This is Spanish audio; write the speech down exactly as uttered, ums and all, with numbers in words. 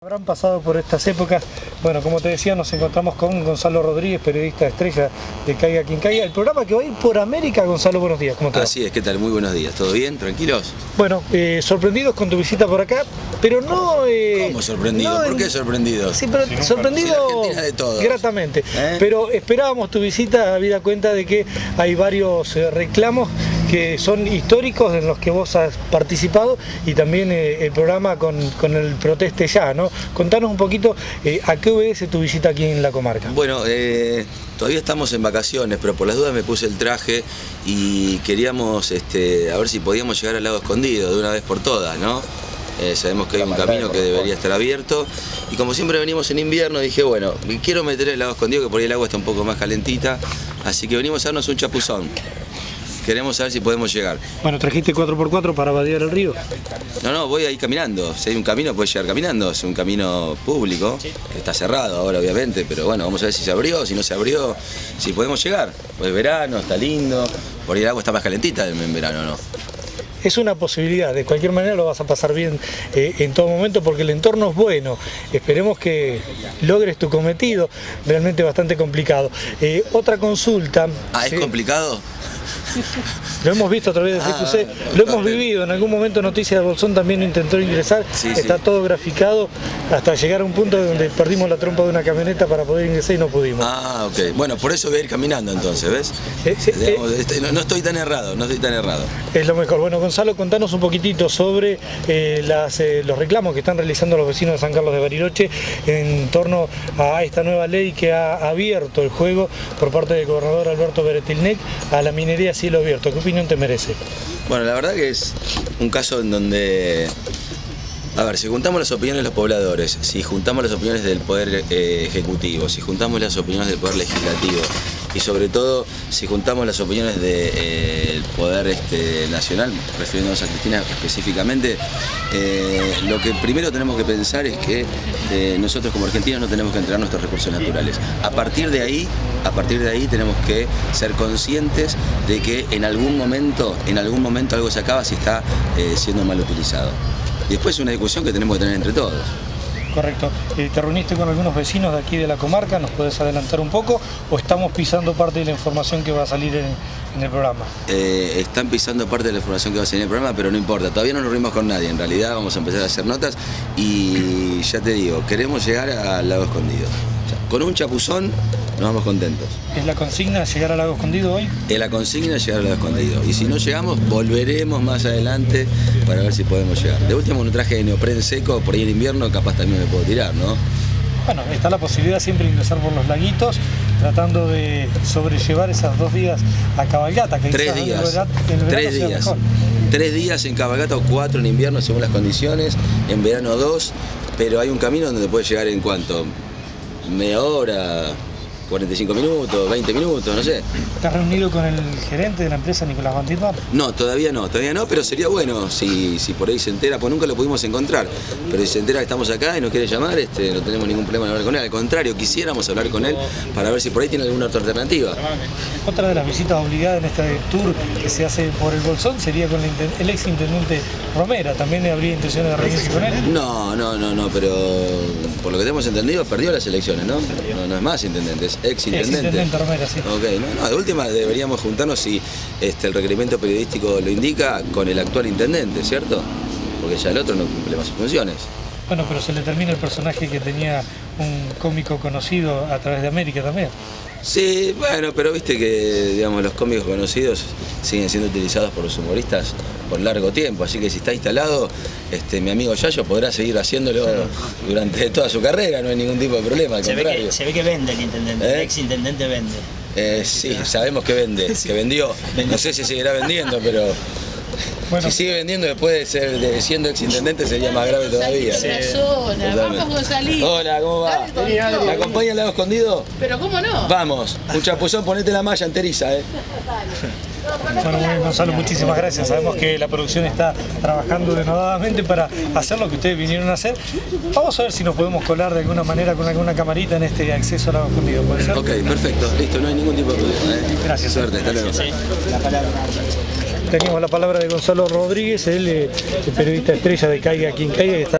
Habrán pasado por estas épocas. Bueno, como te decía, nos encontramos con Gonzalo Rodríguez, periodista estrella de Caiga Quien Caiga. El programa que va a ir por América. Gonzalo, buenos días. ¿Cómo te va? Así es, ¿qué tal? Muy buenos días. ¿Todo bien? ¿Tranquilos? Bueno, eh, sorprendidos con tu visita por acá, pero no... Eh, ¿Cómo sorprendido? no, ¿Por qué sorprendido? Sí, pero si sorprendido si de todos. Gratamente. ¿Eh? Pero esperábamos tu visita, habida cuenta de que hay varios eh, reclamos que son históricos en los que vos has participado y también eh, el programa con, con el Proteste Ya, ¿no? Contanos un poquito eh, a qué obedece tu visita aquí en la comarca. Bueno, eh, todavía estamos en vacaciones, pero por las dudas me puse el traje y queríamos este, a ver si podíamos llegar al Lago Escondido de una vez por todas, ¿no? Eh, sabemos que hay un camino que debería estar abierto y como siempre venimos en invierno dije, bueno, quiero meter el Lago Escondido, que por ahí el agua está un poco más calentita, así que venimos a darnos un chapuzón. Queremos saber si podemos llegar. Bueno, ¿trajiste cuatro por cuatro para vadear el río? No, no, voy ahí caminando. Si hay un camino, puedes llegar caminando. Es un camino público, que está cerrado ahora obviamente, pero bueno, vamos a ver si se abrió, si no se abrió, si podemos llegar. Pues verano, está lindo, por ahí el agua está más calentita en verano, ¿no? Es una posibilidad, de cualquier manera lo vas a pasar bien eh, en todo momento porque el entorno es bueno. Esperemos que logres tu cometido, realmente bastante complicado. Eh, otra consulta. Ah, ¿es eh, complicado? Lo hemos visto a través de C Q C, ah, lo hemos vivido, en algún momento Noticias de Bolsón también intentó ingresar, sí, está sí. todo graficado hasta llegar a un punto donde perdimos la trompa de una camioneta para poder ingresar y no pudimos. Ah, ok, bueno, por eso voy a ir caminando entonces, ¿ves? Eh, eh, Digamos, este, no, no estoy tan errado, no estoy tan errado. Es lo mejor. Bueno, Gonzalo, contanos un poquitito sobre eh, las, eh, los reclamos que están realizando los vecinos de San Carlos de Bariloche en torno a esta nueva ley que ha abierto el juego por parte del gobernador Alberto Beretilnec a la minería a cielo abierto. ¿Qué opinión te merece? Bueno, la verdad que es un caso en donde, a ver, si juntamos las opiniones de los pobladores, si juntamos las opiniones del Poder eh, Ejecutivo, si juntamos las opiniones del Poder Legislativo y sobre todo si juntamos las opiniones del eh, Poder este, Nacional, refiriéndonos a Cristina específicamente, eh, lo que primero tenemos que pensar es que eh, nosotros como argentinos no tenemos que entregar nuestros recursos naturales. A partir de ahí, a partir de ahí tenemos que ser conscientes de que en algún momento, en algún momento algo se acaba si está eh, siendo mal utilizado. Y después es una discusión que tenemos que tener entre todos. Correcto. Eh, ¿Te reuniste con algunos vecinos de aquí de la comarca? ¿Nos puedes adelantar un poco? ¿O estamos pisando parte de la información que va a salir en, en el programa? Eh, están pisando parte de la información que va a salir en el programa, pero no importa. Todavía no nos reunimos con nadie. En realidad vamos a empezar a hacer notas y ya te digo, queremos llegar al Lago Escondido. O sea, con un chapuzón nos vamos contentos. ¿Es la consigna llegar al Lago Escondido hoy? Es la consigna llegar al Lago Escondido. Y si no llegamos, volveremos más adelante para ver si podemos llegar. De último, un traje de neopren seco, por ahí en invierno capaz también me puedo tirar, ¿no? Bueno, está la posibilidad siempre de ingresar por los laguitos, tratando de sobrellevar esas dos días a cabalgata. Que tres días, el verano, tres días. Mejor. Tres días en cabalgata o cuatro en invierno según las condiciones, en verano dos, pero hay un camino donde puedes llegar en cuanto, media hora, cuarenta y cinco minutos, veinte minutos, no sé. ¿Estás reunido con el gerente de la empresa, Nicolás Van Dittmar? No, todavía no, todavía no, pero sería bueno si, si por ahí se entera, pues nunca lo pudimos encontrar, pero si se entera que estamos acá y nos quiere llamar, este, no tenemos ningún problema en hablar con él, al contrario, quisiéramos hablar con él para ver si por ahí tiene alguna otra alternativa. Otra de las visitas obligadas en este tour que se hace por el Bolsón sería con el ex intendente Romera. ¿También habría intención de reunirse con él? No, no, no, no, pero por lo que tenemos entendido perdió las elecciones, ¿no? No, no es más intendente, es ex intendente. Ex intendente Romera, sí. Ok, no, no, de última deberíamos juntarnos si este, el requerimiento periodístico lo indica con el actual intendente, ¿cierto? Porque ya el otro no cumple más sus funciones. Bueno, pero se le termina el personaje que tenía un cómico conocido a través de América también. Sí, bueno, pero viste que digamos los cómicos conocidos siguen siendo utilizados por los humoristas por largo tiempo, así que si está instalado, este, mi amigo Yayo podrá seguir haciéndolo durante toda su carrera, no hay ningún tipo de problema, al se contrario. Ve que, se ve que vende el intendente, ¿Eh? el ex intendente vende. Eh, sí, sabemos que vende, que vendió, no sé si seguirá vendiendo, pero... Bueno. Si sigue vendiendo después de ser de, siendo ex intendente sería más grave todavía. Sí. Zona. Vamos, Gonzalito. Hola, ¿cómo va? ¿Me acompaña al Lago Escondido? Pero ¿cómo no? Vamos, un chapuzón, ponete la malla enteriza, ¿eh? Bueno, muy bien, Gonzalo, muchísimas gracias. Sabemos que la producción está trabajando denodadamente para hacer lo que ustedes vinieron a hacer. Vamos a ver si nos podemos colar de alguna manera con alguna camarita en este acceso al Lago Escondido, ¿puede ser? Ok, perfecto, listo, no hay ningún tipo de problema, ¿eh? Gracias. Suerte, hasta luego. Sí. La palabra. Teníamos la palabra de Gonzalo Rodríguez, él, el periodista estrella de Caiga Quien Caiga.